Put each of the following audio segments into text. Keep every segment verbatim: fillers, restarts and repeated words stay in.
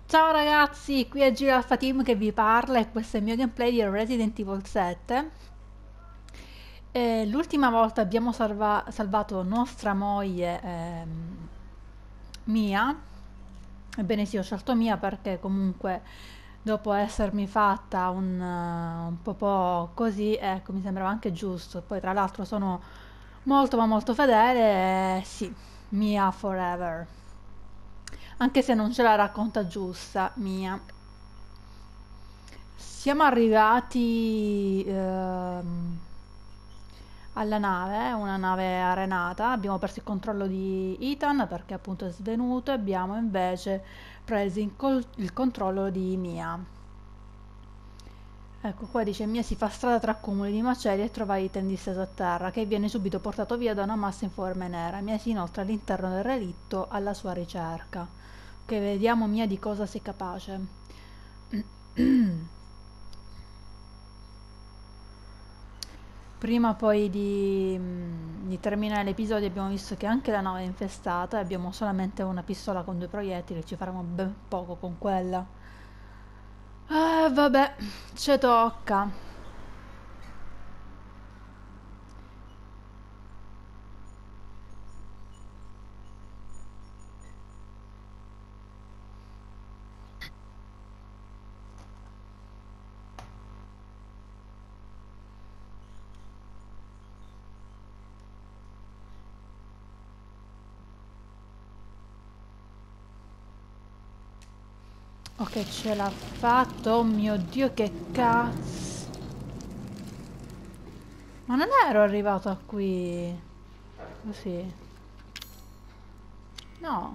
Ciao ragazzi, qui è Giro Alpha Team che vi parla e questo è il mio gameplay di Resident Evil sette. E l'ultima volta abbiamo salva- salvato nostra moglie ehm, Mia. Ebbene sì, ho scelto Mia perché comunque dopo essermi fatta un, eh, un po' così, ecco, mi sembrava anche giusto. Poi tra l'altro sono molto ma molto fedele, e sì, Mia forever. Anche se non ce la racconta giusta, Mia. Siamo arrivati ehm, alla nave, una nave arenata. Abbiamo perso il controllo di Ethan perché appunto è svenuto e abbiamo invece preso in col- il controllo di Mia. Ecco qua dice Mia si fa strada tra cumuli di macerie e trova Ethan disteso a terra che viene subito portato via da una massa informe nera. Mia si inoltra all'interno del relitto alla sua ricerca. Che vediamo Mia di cosa sei capace. Prima poi di, mm, di terminare l'episodio abbiamo visto che anche la nave è infestata e abbiamo solamente una pistola con due proiettili, ci faremo ben poco con quella. Eh, vabbè, ci tocca. Ok, ce l'ha fatto. Oh mio Dio, che cazzo. Ma non ero arrivato a qui così. No.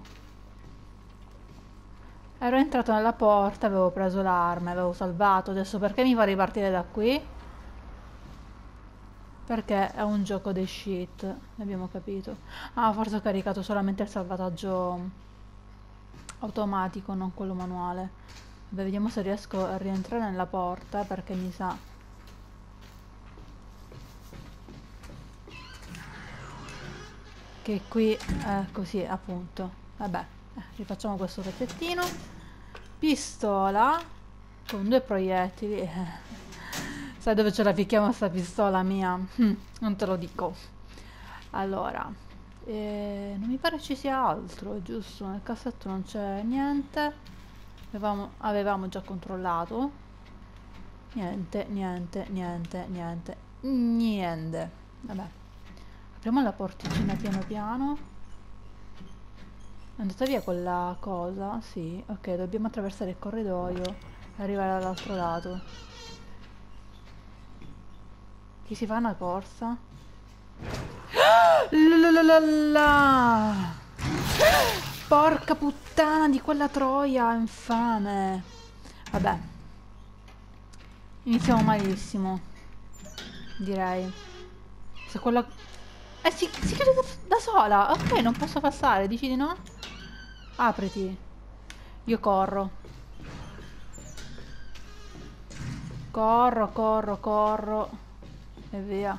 Ero entrato nella porta, avevo preso l'arma, avevo salvato. Adesso perché mi fa ripartire da qui? Perché è un gioco di shit, abbiamo capito. Ah, forse ho caricato solamente il salvataggio automatico, non quello manuale. Vabbè, vediamo se riesco a rientrare nella porta, perché mi sa che qui è così, appunto. Vabbè, eh, rifacciamo questo pezzettino. Pistola con due proiettili. Eh, sai dove ce la picchiamo sta pistola mia? Hm, non te lo dico. Allora, eh, non mi pare ci sia altro, giusto? Nel cassetto non c'è niente. Avevamo, avevamo già controllato. Niente, niente, niente, niente, niente. Vabbè, apriamo la porticina piano piano. È andata via quella cosa? Sì, ok, dobbiamo attraversare il corridoio e arrivare dall'altro lato. Chi si fa una corsa? Lalalala! Porca puttana di quella troia, infame. Vabbè, iniziamo malissimo, direi. Se quella... Eh, si, si chiude da, da sola. Ok, non posso passare, dici di no? Apriti. Io corro. Corro, corro, corro. E via.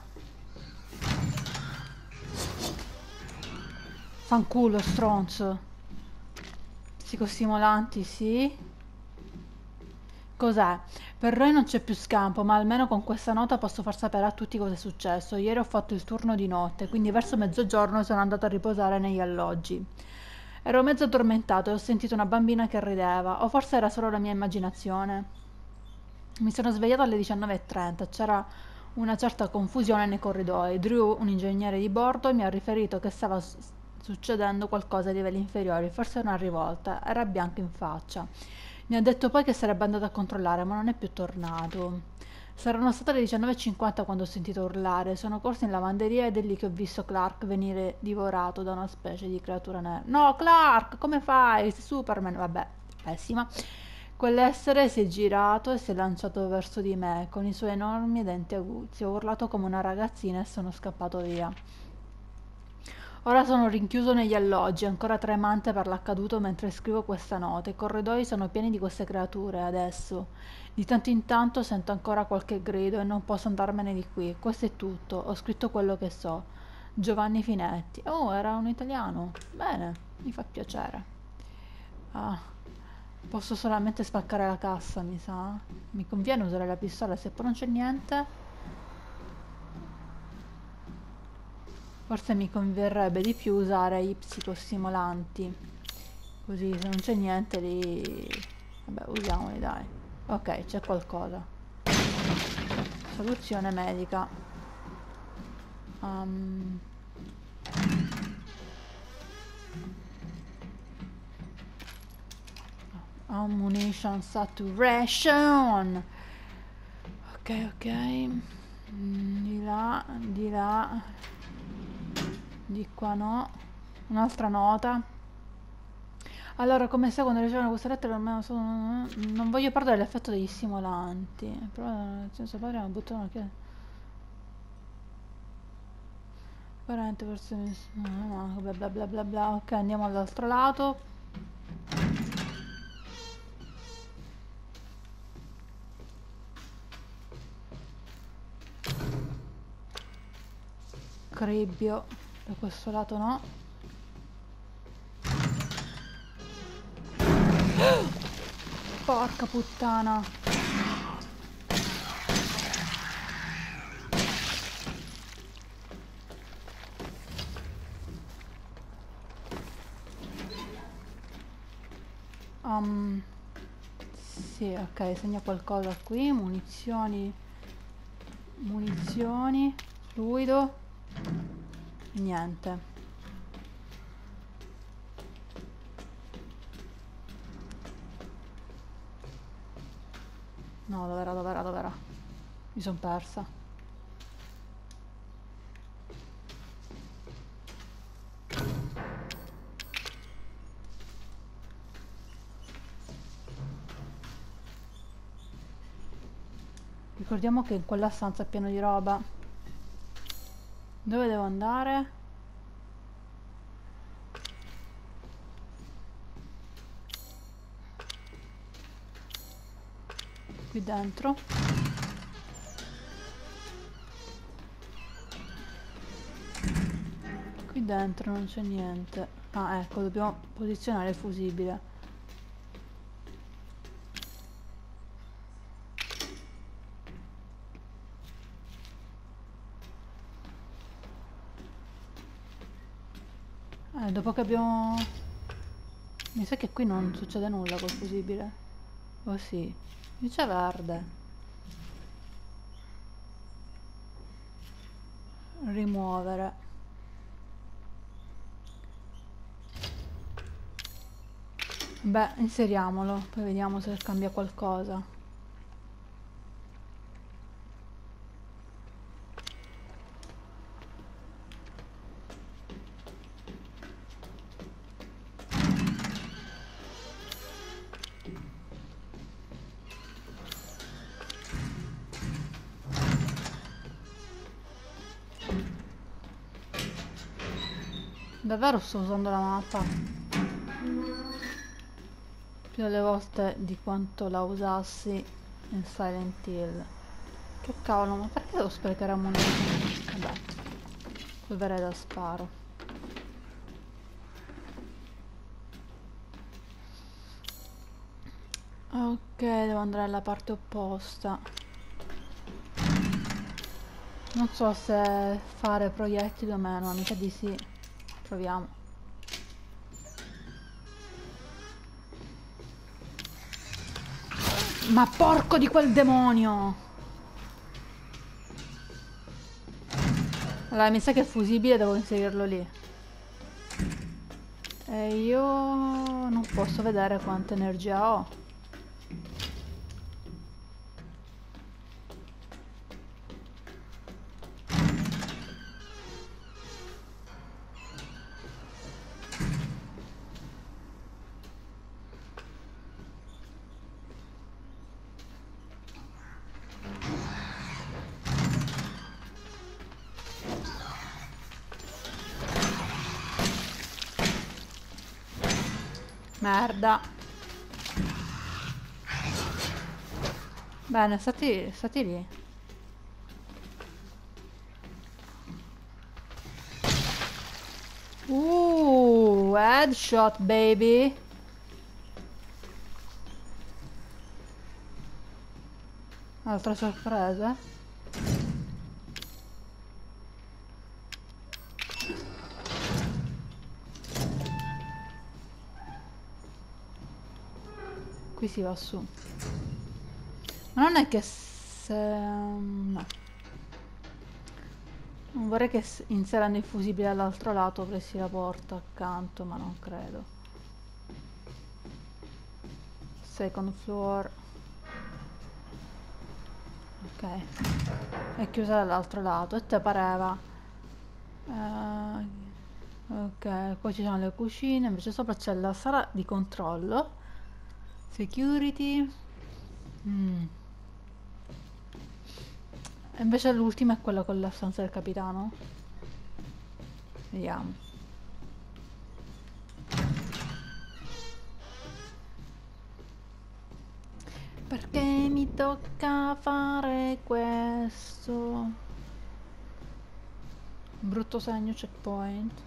Fanculo, stronzo. Psicostimolanti, sì. Cos'è? Per Roy non c'è più scampo, ma almeno con questa nota posso far sapere a tutti cosa è successo. Ieri ho fatto il turno di notte, quindi verso mezzogiorno sono andato a riposare negli alloggi. Ero mezzo addormentato e ho sentito una bambina che rideva, o forse era solo la mia immaginazione. Mi sono svegliato alle diciannove e trenta, c'era una certa confusione nei corridoi. Drew, un ingegnere di bordo, mi ha riferito che stava s- succedendo qualcosa ai livelli inferiori, forse una rivolta, era bianco in faccia. Mi ha detto poi che sarebbe andato a controllare, ma non è più tornato. Saranno state le diciannove e cinquanta quando ho sentito urlare. Sono corso in lavanderia ed è lì che ho visto Clark venire divorato da una specie di creatura nera. No, Clark, come fai? Sei Superman. Vabbè, pessima. Quell'essere si è girato e si è lanciato verso di me con i suoi enormi denti aguzzi. Ho urlato come una ragazzina e sono scappato via. Ora sono rinchiuso negli alloggi, ancora tremante per l'accaduto mentre scrivo questa nota. I corridoi sono pieni di queste creature adesso. Di tanto in tanto sento ancora qualche grido e non posso andarmene di qui. Questo è tutto. Ho scritto quello che so. Giovanni Finetti. Oh, era un italiano. Bene, mi fa piacere. Ah. Posso solamente spaccare la cassa, mi sa. Mi conviene usare la pistola, se poi non c'è niente. Forse mi converrebbe di più usare i psicostimolanti. Così se non c'è niente li... Vabbè, usiamoli, dai. Ok, c'è qualcosa. Soluzione medica. Um, ammunition saturation. Ok, ok. Mm, di là, di là. Di qua no. Un'altra nota. Allora, come sai, quando ricevono queste lettere almeno sono... Non voglio perdere l'effetto degli stimolanti. Però nel senso pare una buttano che... quaranta persone... No, no, bla bla bla bla bla. Ok, andiamo all'altro lato. Cribbio. Da questo lato no. Porca puttana. Um, sì, ok, segna qualcosa qui. Munizioni. Munizioni. Fluido. Niente. No, dov'era, dov'era, dov'era? Mi son persa. Ricordiamo che in quella stanza è pieno di roba. Dove devo andare? Qui dentro. Qui dentro non c'è niente. Ah, ecco, dobbiamo posizionare il fusibile. Eh, dopo che abbiamo... Mi sa che qui non succede nulla col fusibile. Oh sì. Luce verde. Rimuovere. Beh, inseriamolo, poi vediamo se cambia qualcosa. Davvero sto usando la mappa più delle volte di quanto la usassi in Silent Hill. Che cavolo, ma perché devo sprecare ammunizione? Vabbè, polvere da sparo. Ok, devo andare alla parte opposta. Non so se fare proiettili o meno, ma mi sa di sì. Proviamo. Ma porco di quel demonio! Allora, mi sa che il fusibile devo inserirlo lì. E io non posso vedere quanta energia ho. Merda. Bene, stati, stati lì. Uh, headshot, baby. Altre sorprese? Qui si va su. Ma non è che se... no. Non vorrei che s- inserendo il fusibile dall'altro lato apressi la porta accanto, ma non credo. Second floor. Ok. È chiusa dall'altro lato. E te pareva. Eh, ok, poi ci sono le cucine, invece sopra c'è la sala di controllo. Security. Mm. E invece l'ultima è quella con la stanza del capitano. Vediamo. Perché mi tocca fare questo? Brutto segno checkpoint.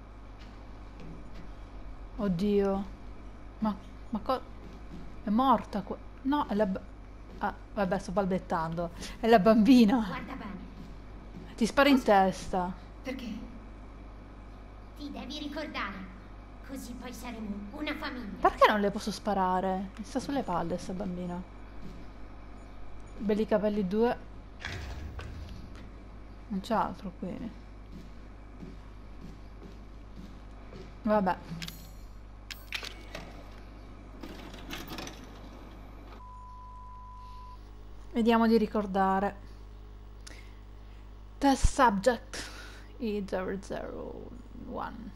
Oddio. Ma, ma co... È morta qua... No, è la... ba- Ah, vabbè, sto balbettando. È la bambina. Guarda bene. Ti spara in Cosa? testa. Perché? Ti devi ricordare. Così poi saremo una famiglia. Perché non le posso sparare? Mi sta sulle palle sta bambina. Belli capelli due. Non c'è altro qui. Vabbè. Vediamo di ricordare. Test subject E zero zero uno.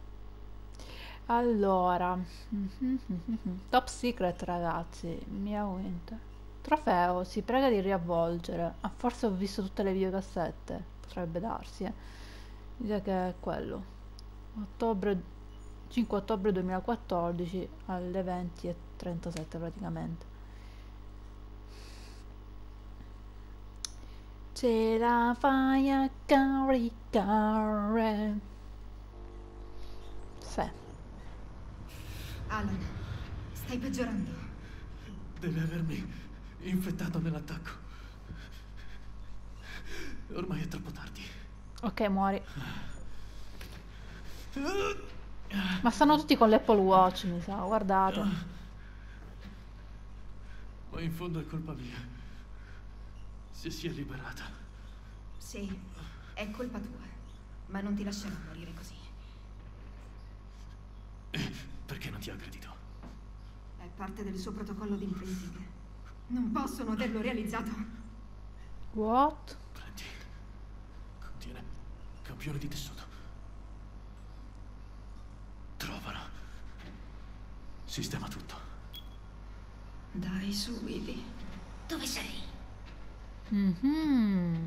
Allora. Top secret, ragazzi. Mia Winter. Trofeo, si prega di riavvolgere. Ah, forse ho visto tutte le videocassette. Potrebbe darsi, eh. Dice che è quello. Ottobre, cinque ottobre duemilaquattordici alle venti e trentasette praticamente. Ce la fai a caricare? Sì. Alan, stai peggiorando. Deve avermi infettato nell'attacco. Ormai è troppo tardi. Ok, muori. Ma stanno tutti con l'Apple Watch, mi sa, guardate. Ma in fondo è colpa mia. Se si è liberata. Sì, è colpa tua. Ma non ti lascerò morire così. Perché non ti ha aggredito? È parte del suo protocollo di imprinting. Non possono averlo realizzato. What? Prendi. Contiene campione di tessuto. Trovalo. Sistema tutto. Dai, su, Willy. Dove sei? Mhm.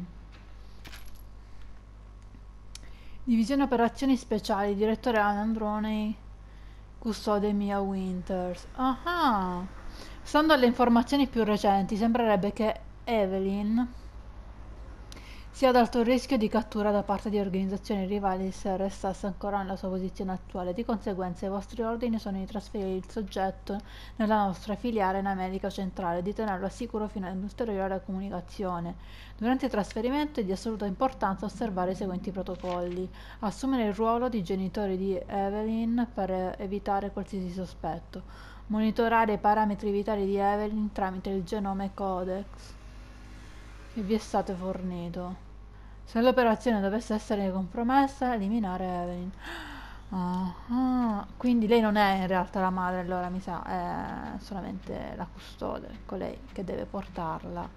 Divisione operazioni speciali, direttore Alan Androni, custode Mia Winters. Ah, stando alle informazioni più recenti, sembrerebbe che Evelyn sia ad alto rischio di cattura da parte di organizzazioni rivali se restasse ancora nella sua posizione attuale. Di conseguenza i vostri ordini sono di trasferire il soggetto nella nostra filiale in America centrale e di tenerlo al sicuro fino ad ulteriore comunicazione. Durante il trasferimento è di assoluta importanza osservare i seguenti protocolli. Assumere il ruolo di genitori di Evelyn per evitare qualsiasi sospetto. Monitorare i parametri vitali di Evelyn tramite il genome codex che vi è stato fornito. Se l'operazione dovesse essere compromessa, eliminare Evelyn. Ah, quindi lei non è in realtà la madre, allora mi sa, è solamente la custode, colei che deve portarla.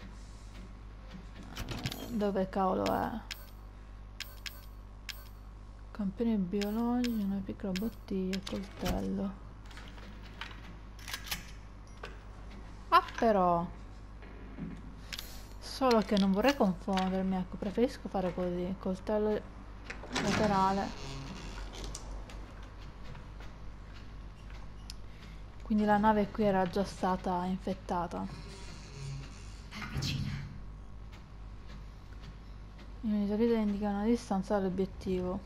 Dove cavolo è? Campioni biologici, una piccola bottiglia e coltello. Ah, però. Solo che non vorrei confondermi, ecco, preferisco fare così, coltello laterale. Quindi la nave qui era già stata infettata. È vicina. I monitori indicano una distanza dall'obiettivo.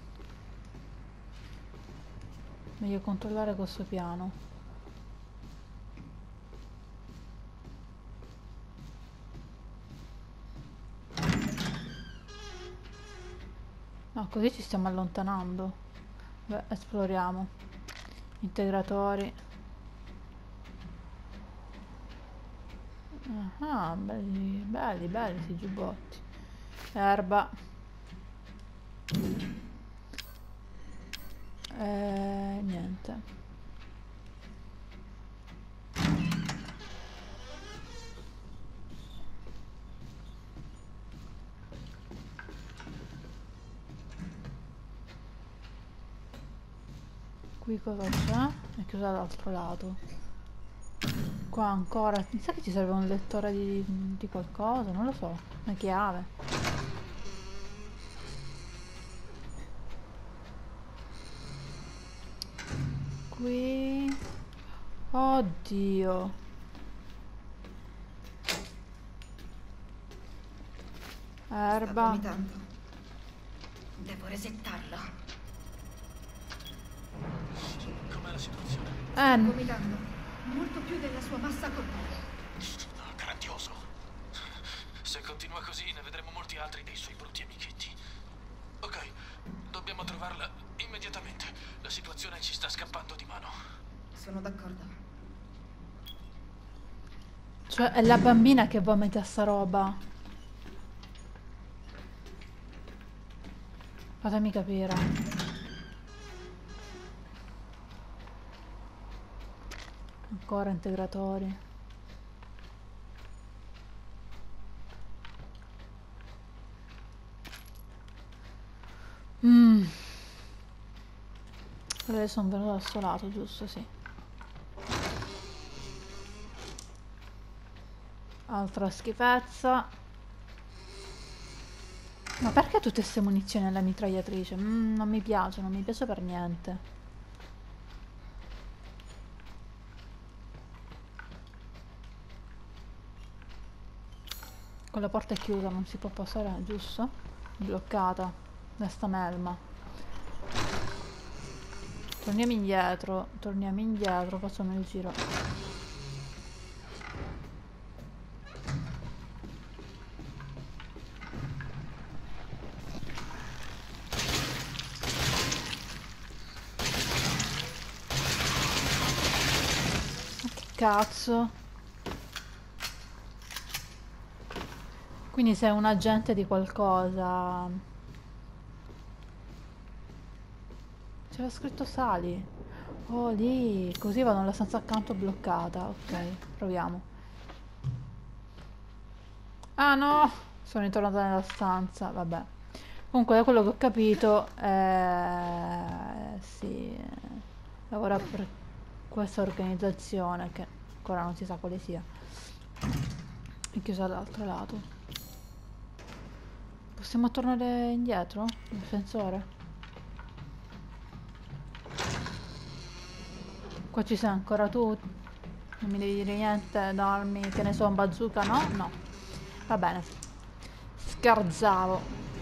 Meglio controllare questo piano. così ci stiamo allontanando. Beh, esploriamo. Integratori. Ah, belli, belli, belli questi giubbotti. Erba. Eh, niente. Qui cosa c'è? È chiusa dall'altro lato. Qua ancora. Mi sa che ci serve un lettore di, di qualcosa, non lo so. Una chiave. Qui. Oddio. Erba. Sta vomitando. Devo resettarlo. Com'è la situazione? Eh, n- Vomitando. Molto più della sua massa corporea. No, grandioso. Se continua così, ne vedremo molti altri dei suoi brutti amichetti. Ok, dobbiamo trovarla immediatamente. La situazione ci sta scappando di mano. Sono d'accordo. cioè, è la bambina che vomita sta roba. Fatemi capire. Ancora integratori. Mm. Adesso sono venuto dal suo lato, giusto? Sì. Altra schifezza. Ma perché tutte queste munizioni alla mitragliatrice? Mm, non mi piace, non mi piace per niente. Quella porta è chiusa, non si può passare, giusto? Bloccata da sta melma. Torniamo indietro, torniamo indietro, facciamo il giro. Ma che cazzo? Quindi sei un agente di qualcosa. C'era scritto sali. Oh, lì. Così vado nella stanza accanto bloccata. Ok, proviamo. Ah no! Sono ritornata nella stanza. Vabbè. Comunque, da quello che ho capito, eh, sì, eh, lavora per questa organizzazione che ancora non si sa quale sia. È chiusa dall'altro lato. Possiamo tornare indietro? L'ascensore? Qua ci sei ancora tu? Non mi devi dire niente, darmi, che ne so, un bazooka, no? No. Va bene. Scherzavo.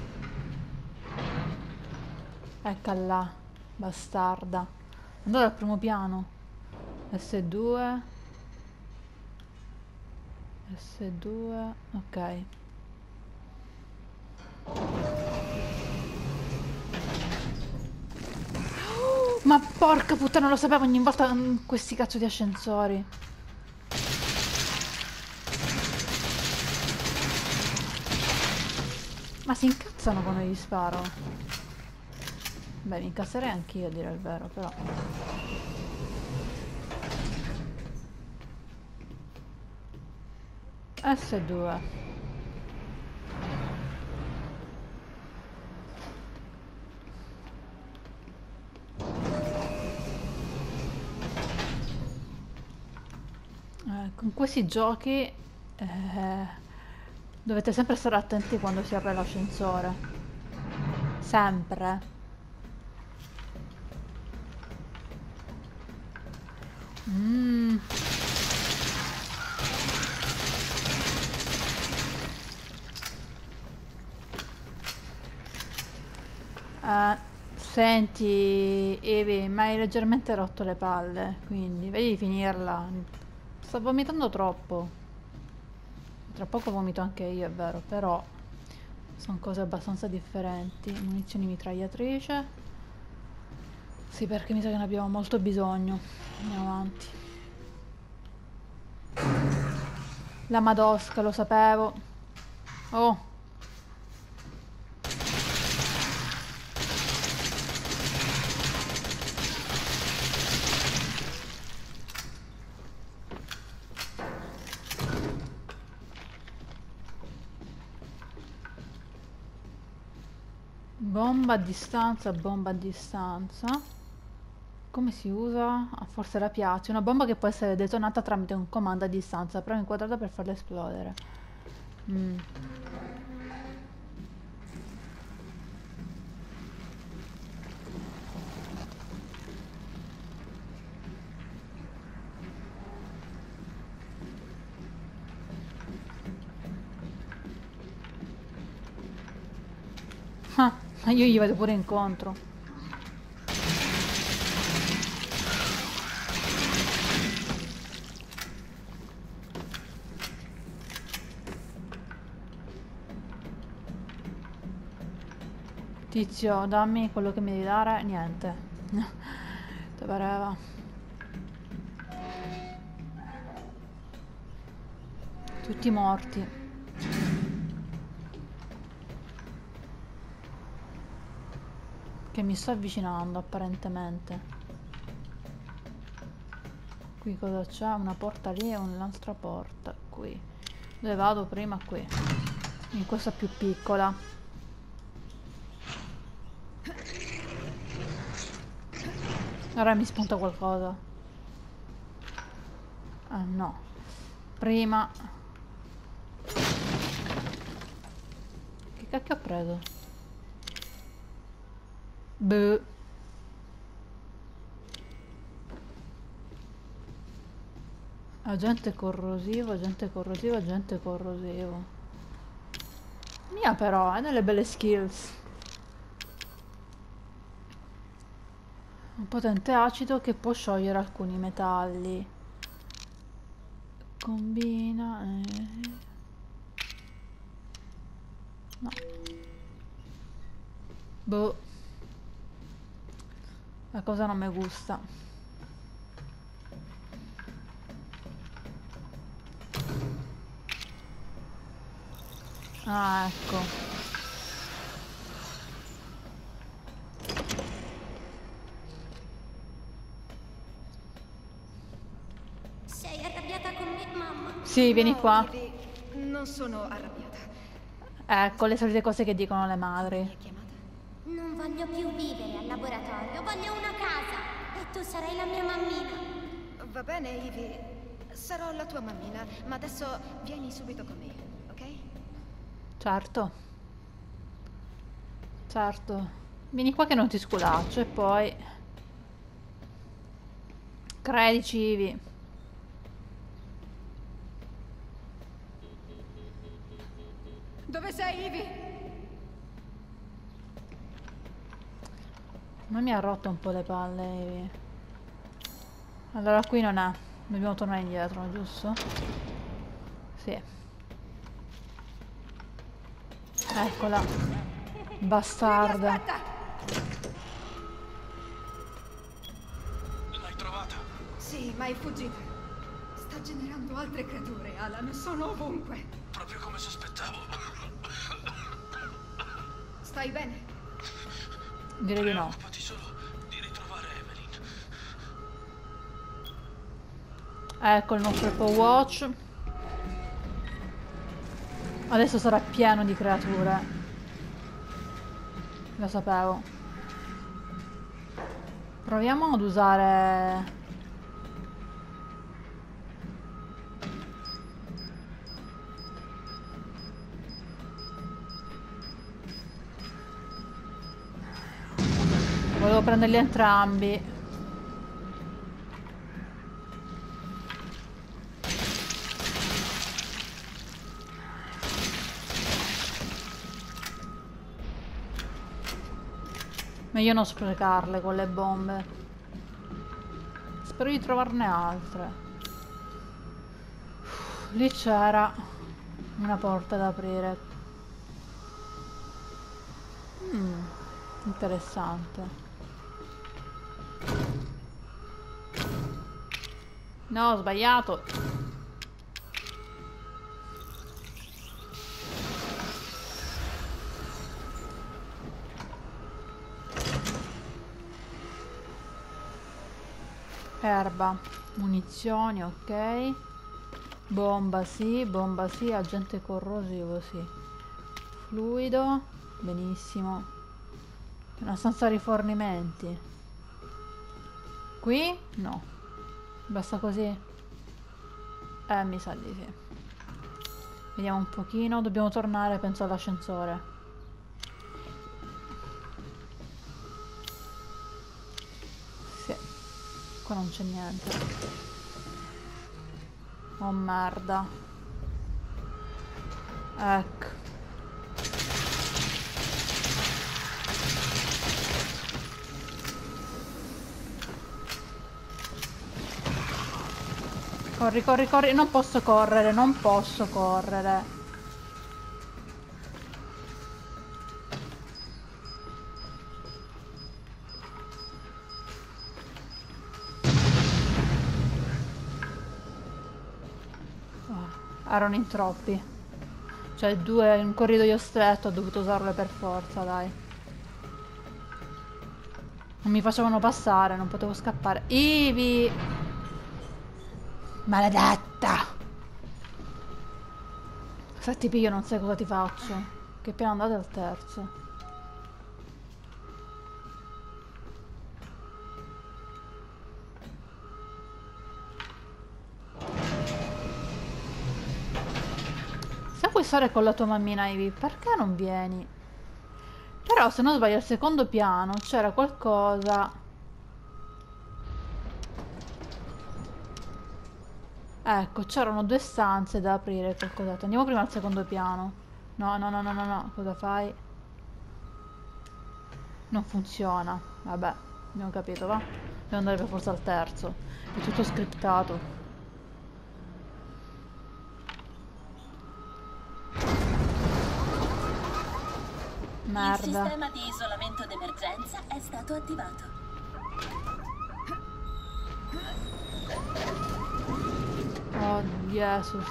Ecca là, bastarda. Andate al primo piano. S due. S due. Ok. Ma porca puttana, lo sapevo ogni volta con questi cazzo di ascensori. Ma si incazzano quando gli sparo. Beh, mi incazserei anch'io a dire il vero, però. S due. Eh, con questi giochi eh, dovete sempre stare attenti quando si apre l'ascensore. Sempre. Mm. Eh, senti, Evi, mi hai leggermente rotto le palle, quindi vedi di finirla. Sto vomitando troppo. Tra poco vomito anche io, è vero, però Sono cose abbastanza differenti. Munizioni mitragliatrice. Sì, perché mi sa che ne abbiamo molto bisogno. Andiamo avanti. La Madosca, lo sapevo. Oh. Bomba a distanza, bomba a distanza. Come si usa? Ah, forse la piace. Una bomba che può essere detonata tramite un comando a distanza, però inquadrata per farla esplodere. Mm. Ah, ma io gli vado pure incontro. Tizio, dammi quello che mi devi dare. Niente. Te pareva. Tutti morti. Che mi sto avvicinando apparentemente. Qui cosa c'è? Una porta lì e un'altra porta qui. Dove vado prima? Qui. In questa più piccola. Ora mi spunta qualcosa. Ah no. Prima. Che cacchio ho preso? Beh. Agente corrosivo, agente corrosivo, agente corrosivo. Mia però, ha delle belle skills. Un potente acido che può sciogliere alcuni metalli. Combina... Eh. No. Boh. La cosa non mi gusta. Ah, ecco. Sei arrabbiata con me, mamma? Sì, vieni No, qua. Ivy, non sono arrabbiata. Ecco, le solite cose che dicono le Mi madri. hai chiamata? Non voglio più vivere al laboratorio, voglio una casa. E tu sarai la mia mammina. Va bene, Ivy. Sarò la tua mammina, ma adesso vieni subito con me, ok? Certo. Certo. Vieni qua che non ti sculaccio e poi... Credici, Ivy. Dove sei, Ivy? Ma mi ha rotto un po' le palle, Ivy. Allora qui non è. Dobbiamo tornare indietro, giusto? Sì. Eccola. Bastarda. Aspetta! L'hai trovata? Sì, ma è fuggita. Sta generando altre creature, Alan. Sono ovunque. Proprio come sospettavo. Stai bene? Direi di no. Preoccupati solo di ritrovare Evelyn. Ecco il nostro Apple Watch. Adesso sarà pieno di creature. Lo sapevo. Proviamo ad usare... Volevo prenderli entrambi. Meglio non sprecarle con le bombe. Spero di trovarne altre. Lì c'era una porta da aprire. Mm, interessante. No, ho sbagliato. Erba, munizioni, ok. Bomba sì, bomba sì, agente corrosivo sì. Fluido, benissimo. Una stanza rifornimenti. Qui? No. Basta così? Eh, mi sa di sì. Vediamo un pochino, dobbiamo tornare, penso, all'ascensore. Sì. Qua non c'è niente. Oh merda. Ecco. Corri, corri, corri. Non posso correre, non posso correre. Oh, erano in troppi. Cioè, due in un corridoio stretto, ho dovuto usarle per forza, dai. Non mi facevano passare, non potevo scappare. Ivi! Maledetta! Se ti piglio non sai cosa ti faccio. Che piano andate al terzo? Se vuoi stare con la tua mammina, Ivy, perché non vieni? Però se non sbaglio al secondo piano c'era qualcosa. Ecco, c'erano due stanze da aprire, qualcos'altro. Andiamo prima al secondo piano. No, no, no, no, no, no. Cosa fai? Non funziona. Vabbè, abbiamo capito, va? Devo andare per forza al terzo. È tutto scriptato. Merda. Il sistema di isolamento d'emergenza è stato attivato. Oh, Jesus.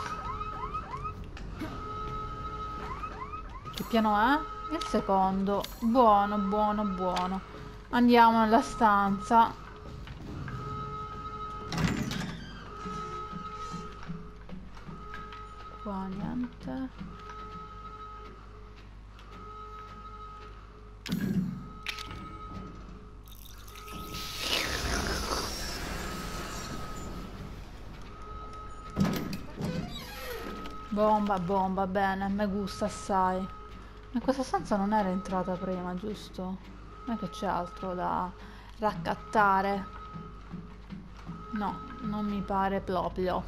Che piano è? Il secondo. Buono, buono, buono. Andiamo nella stanza. Qua niente. Bomba, bomba, bene, mi gusta assai. Ma questa stanza non era entrata prima, giusto? Non è che c'è altro da raccattare. No, non mi pare proprio.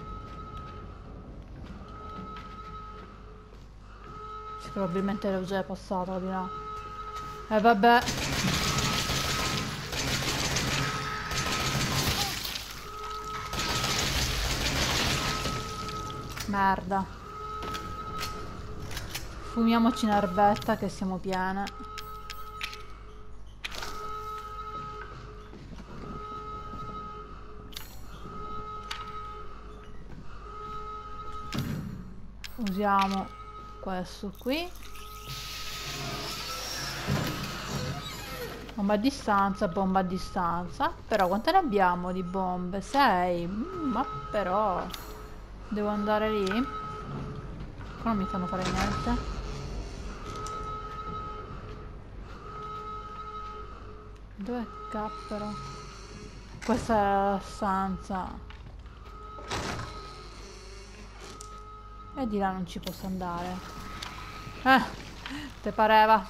Sì, probabilmente l'ho già passata di là. E eh, vabbè. Merda. Fumiamoci in erbetta che siamo piene. Usiamo questo qui. Bomba a distanza, bomba a distanza. Però quante ne abbiamo di bombe? sei. Mm, ma però devo andare lì? Qua non mi fanno fare niente. Dov'è cappero? Questa è la stanza. E di là non ci posso andare. Eh, te pareva?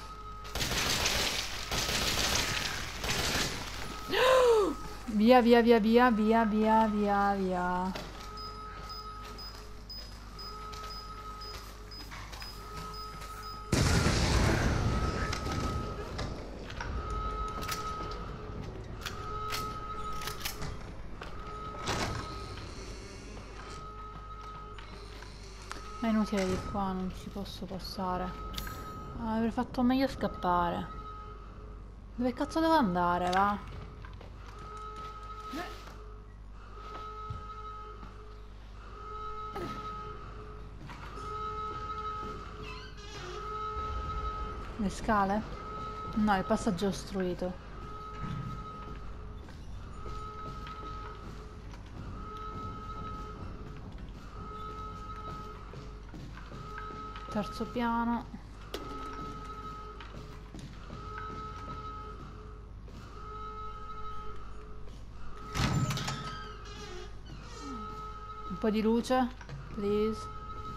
Via, via, via, via, via, via, via, via. È inutile di qua, non ci posso passare. Avrei fatto meglio scappare. Dove cazzo devo andare, va? Le scale? No, il passaggio è ostruito. Terzo piano. Un po' di luce, please.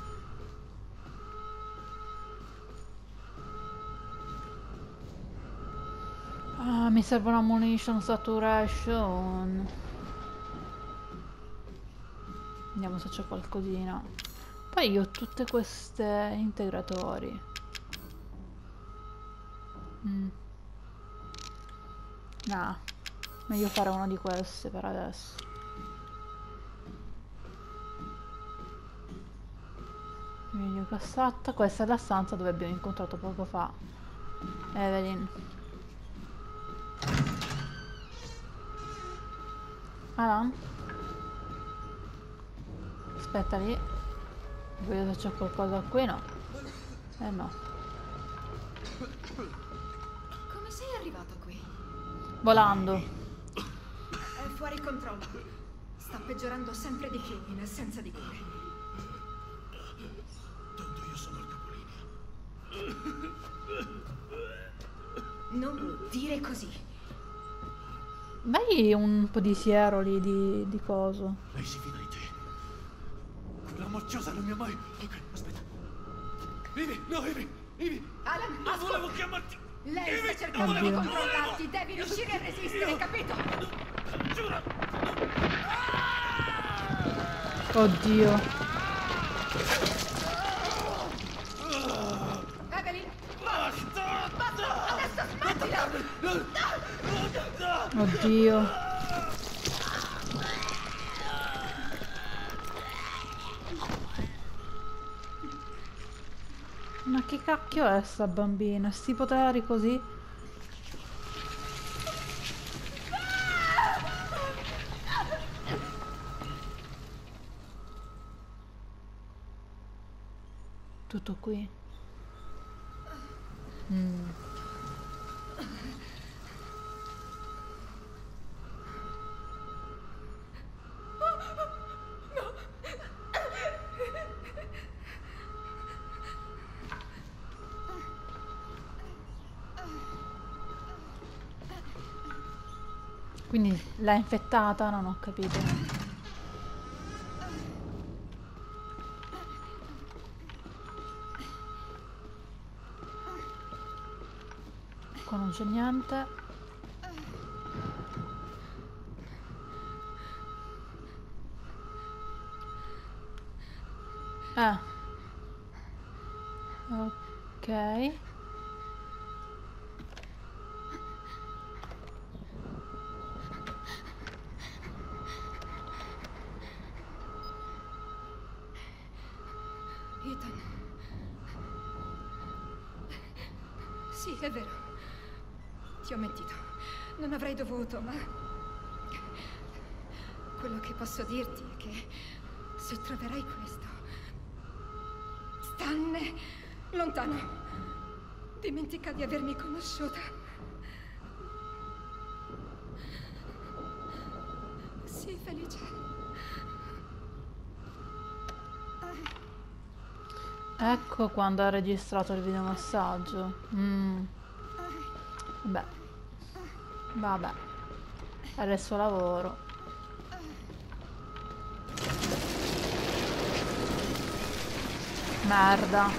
Ah, mi serve una munition saturation. Vediamo se c'è qualcosina. Poi io ho tutte queste integratori. Mm. Nah, meglio fare uno di questi per adesso. Meglio cassata. Questa è la stanza dove abbiamo incontrato poco fa Evelyn. Alan? Aspetta lì. Vedo se c'è qualcosa qui, no. Eh no. Come sei arrivato qui? Volando. È fuori controllo. Sta peggiorando sempre di più in assenza di cure. Tanto io sono il capolinea. Non dire così. Vai un po' di siero lì di, di coso. Lei si fida di te. Quella mocciosa non mi ha mai... Ok, aspetta. Vivi, no, Vivi, Vivi. Alan, Non ascolta. volevo chiamarti. Lei Vivi, sta cercando di Oddio. controllarti. Devi riuscire a resistere, capito? Giuro. Oddio. Evelyn, Basta! basta! Adesso smettila! Oddio. Ma che cacchio è sta bambina? Sti poteri così? Tutto qui? Mm. Quindi l'ha infettata? Non ho capito. Qua non c'è niente. Ah. Ok. Ethan. Sì, è vero. Ti ho mentito. Non avrei dovuto, ma... quello che posso dirti è che se troverai questo... stanne lontano. Dimentica di avermi conosciuta. Sii felice. Ecco quando ha registrato il videomassaggio. Mm. Beh. Vabbè. Era il suo lavoro. Merda.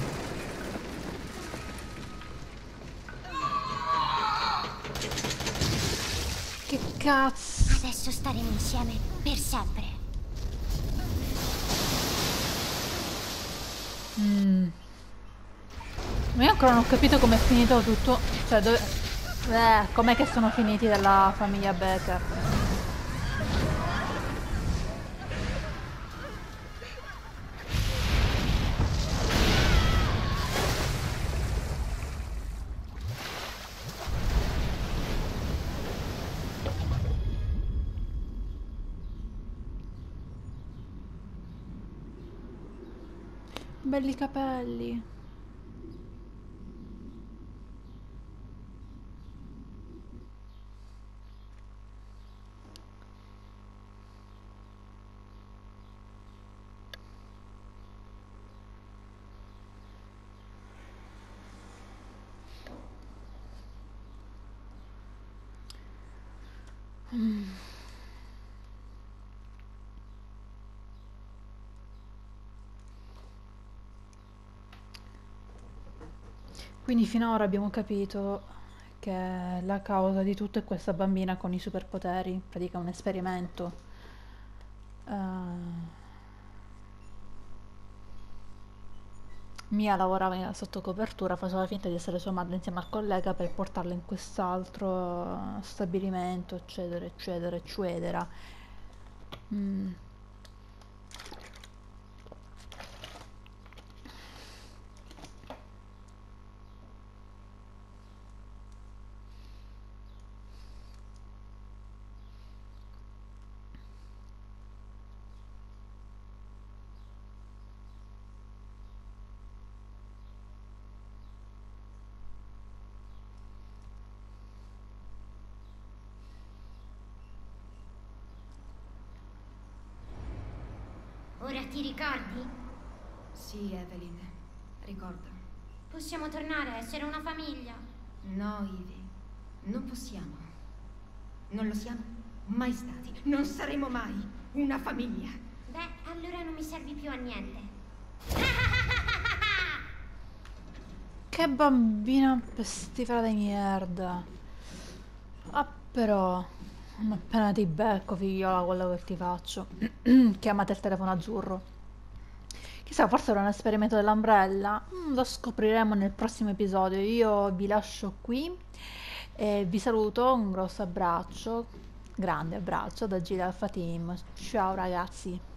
Che cazzo. Adesso staremo insieme per sempre. Mm. Ma io ancora non ho capito com'è finito tutto. Cioè, dove... Eh, com'è che sono finiti della famiglia Becker. Belli capelli. Mm. Quindi finora abbiamo capito che la causa di tutto è questa bambina con i superpoteri, pratica un esperimento. Eh, Mia lavorava sotto copertura, faceva finta di essere sua madre insieme al collega per portarla in quest'altro eh, stabilimento, eccetera, eccetera, eccetera. Mm. Ora ti ricordi? Sì, Evelyn, ricordo. Possiamo tornare a essere una famiglia. No, Ivy, non possiamo. Non lo siamo mai stati. Non saremo mai una famiglia. Beh, allora non mi servi più a niente. Che bambina pestifera di merda. Ah, però, appena ti becco, figliola, quello che ti faccio. Chiamate il telefono azzurro. Chissà, forse era un esperimento dell'Umbrella. Mm, lo scopriremo nel prossimo episodio. Io vi lascio qui e vi saluto. Un grosso abbraccio, grande abbraccio da Gila Alpha Team. Ciao ragazzi.